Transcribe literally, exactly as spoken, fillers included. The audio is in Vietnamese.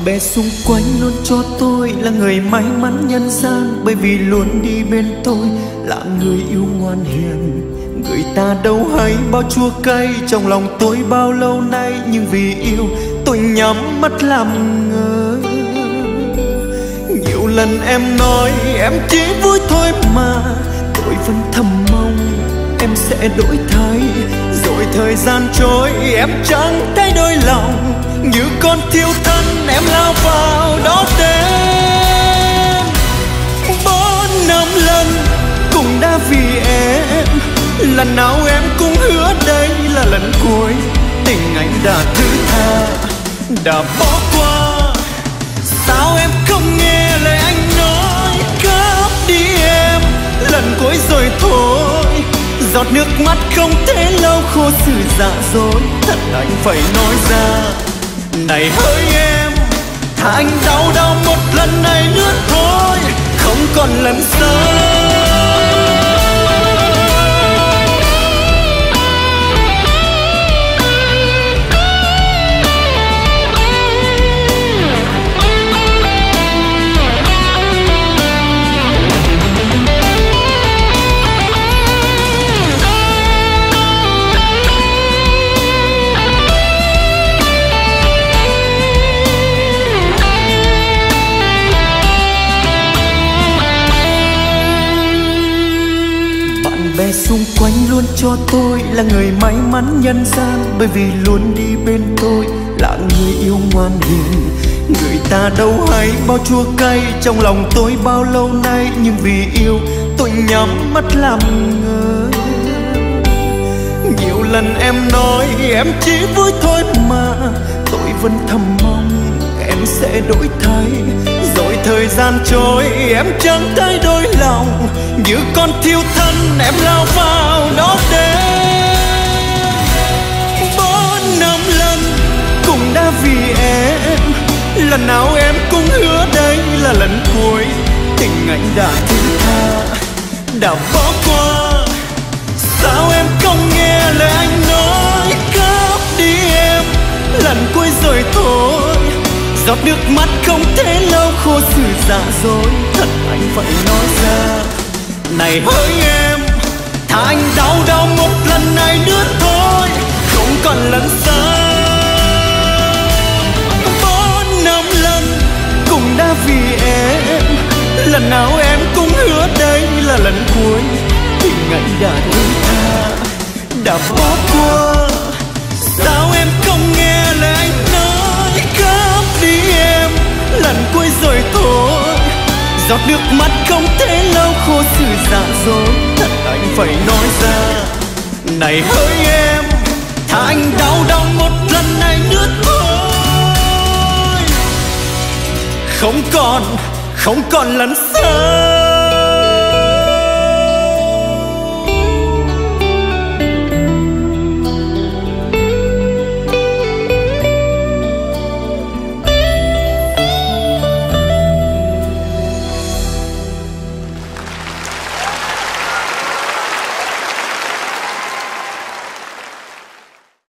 bè xung quanh luôn cho tôi là người may mắn nhân gian, bởi vì luôn đi bên tôi là người yêu ngoan hiền. Người ta đâu hay bao chua cay trong lòng tôi bao lâu nay, nhưng vì yêu tôi nhắm mắt làm ngơ. Nhiều lần em nói em chỉ vui thôi mà, tôi vẫn thầm mong em sẽ đổi thay. Rồi thời gian trôi em chẳng thay đổi lòng, như con thiêu thân em lao vào đó đêm. Bốn năm lần cũng đã vì em, lần nào em cũng hứa đây là lần cuối. Tình anh đã thứ tha, đã bỏ qua. Sao em không nghe lời anh nói, cướp đi em lần cuối rồi thôi. Giọt nước mắt không thể lâu khô sự dạ dối, thật anh phải nói ra. Này hỡi em, thà anh đau đau một lần này nữa thôi, không còn lần sau. Bè xung quanh luôn cho tôi là người may mắn nhân gian, bởi vì luôn đi bên tôi là người yêu ngoan hiền. Người ta đâu hay bao chua cay trong lòng tôi bao lâu nay, nhưng vì yêu tôi nhắm mắt làm ngơ. Nhiều lần em nói em chỉ vui thôi mà, tôi vẫn thầm mong em sẽ đổi thay. Rồi thời gian trôi em chẳng thay đổi lòng, như con thiêu thân em lao vào đó đêm. Bốn năm lần cũng đã vì em, lần nào em cũng hứa đây là lần cuối. Tình anh đã thứ tha, đã bỏ qua. Sao em không nghe lời anh nói, cướp đi em lần cuối rồi thôi. Giọt nước mắt không thể lâu khô sự dạ dối, thật anh phải nói ra. Này hỡi em, thà anh đau đau một lần này nữa thôi, không còn lần sau. Bốn năm lần cũng đã vì em, lần nào em cũng hứa đây là lần cuối. Tình anh đã thứ tha, đã bỏ qua. Sao em không nghe lời anh nói, cướp đi em lần cuối rồi thôi. Giọt nước mắt không thể lâu khô sự dạ dối, thật anh phải nói ra. Này hỡi em, thà anh đau đau một lần này nữa thôi, không còn, không còn lần sau.